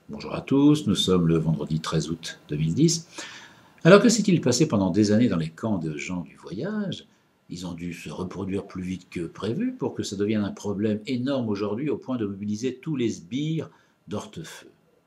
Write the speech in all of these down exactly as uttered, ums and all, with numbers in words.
Bonjour à tous, nous sommes le vendredi treize août deux mille dix. Alors que s'est-il passé pendant des années dans les camps de gens du voyage? Ils ont dû se reproduire plus vite que prévu pour que ça devienne un problème énorme aujourd'hui au point de mobiliser tous les sbires d'Hortefeux.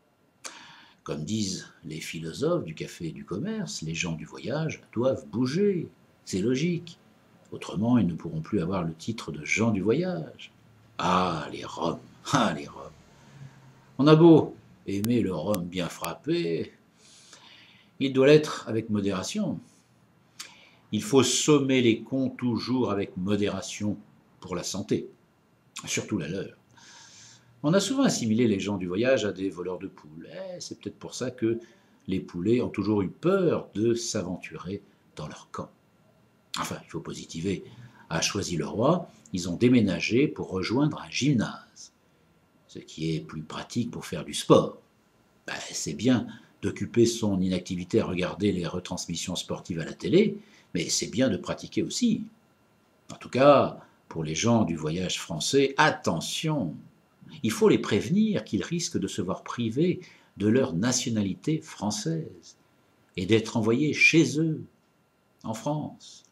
Comme disent les philosophes du café et du commerce, les gens du voyage doivent bouger. C'est logique. Autrement, ils ne pourront plus avoir le titre de gens du voyage. Ah, les Roms! Ah, les Roms! On a beau aimer le rhum bien frappé, il doit l'être avec modération. Il faut sommer les cons toujours avec modération pour la santé, surtout la leur. On a souvent assimilé les gens du voyage à des voleurs de poules. Eh, c'est peut-être pour ça que les poulets ont toujours eu peur de s'aventurer dans leur camp. Enfin, il faut positiver. À Choisy-le-Roi, ils ont déménagé pour rejoindre un gymnase, ce qui est plus pratique pour faire du sport. Ben, c'est bien d'occuper son inactivité à regarder les retransmissions sportives à la télé, mais c'est bien de pratiquer aussi. En tout cas, pour les gens du voyage français, attention, il faut les prévenir qu'ils risquent de se voir privés de leur nationalité française et d'être envoyés chez eux, en France.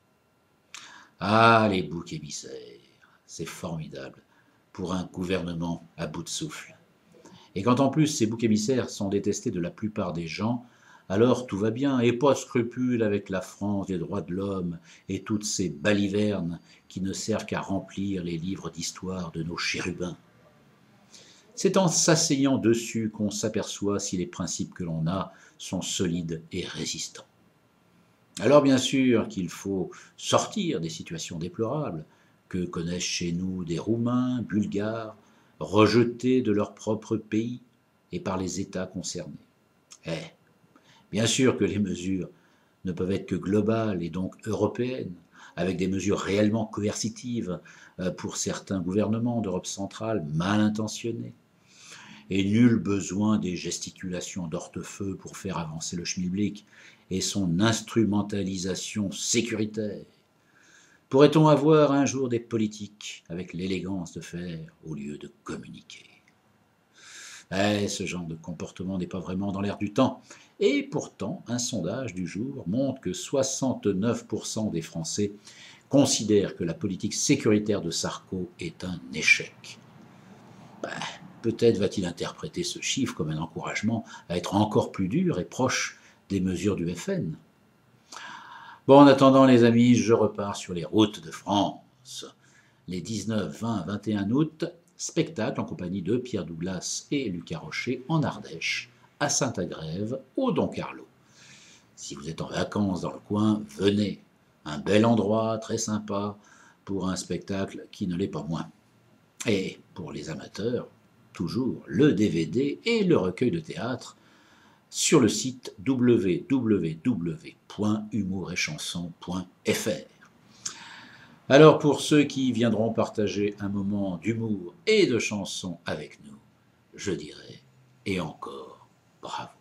Ah, les boucs émissaires, c'est formidable pour un gouvernement à bout de souffle. Et quand en plus ces boucs émissaires sont détestés de la plupart des gens, alors tout va bien, et pas de scrupules avec la France des droits de l'homme et toutes ces balivernes qui ne servent qu'à remplir les livres d'histoire de nos chérubins. C'est en s'asseyant dessus qu'on s'aperçoit si les principes que l'on a sont solides et résistants. Alors bien sûr qu'il faut sortir des situations déplorables que connaissent chez nous des Roumains, Bulgares, rejetés de leur propre pays et par les États concernés. Eh, bien sûr que les mesures ne peuvent être que globales et donc européennes, avec des mesures réellement coercitives pour certains gouvernements d'Europe centrale mal intentionnés. Et nul besoin des gesticulations d'Hortefeux pour faire avancer le schmilblick et son instrumentalisation sécuritaire. Pourrait-on avoir un jour des politiques avec l'élégance de faire au lieu de communiquer? Eh, ce genre de comportement n'est pas vraiment dans l'air du temps. Et pourtant, un sondage du jour montre que soixante-neuf pour cent des Français considèrent que la politique sécuritaire de Sarko est un échec. Ben, peut-être va-t-il interpréter ce chiffre comme un encouragement à être encore plus dur et proche des mesures du F N. Bon, en attendant, les amis, je repars sur les routes de France. Les dix-neuf, vingt, vingt et un août, spectacle en compagnie de Pierre Douglas et Lucas Rocher en Ardèche, à Saint-Agrève, au Don Carlo. Si vous êtes en vacances dans le coin, venez. Un bel endroit, très sympa, pour un spectacle qui ne l'est pas moins. Et pour les amateurs, toujours le D V D et le recueil de théâtre sur le site w w w point humour et chanson point f r. Alors pour ceux qui viendront partager un moment d'humour et de chanson avec nous, je dirais, et encore, bravo.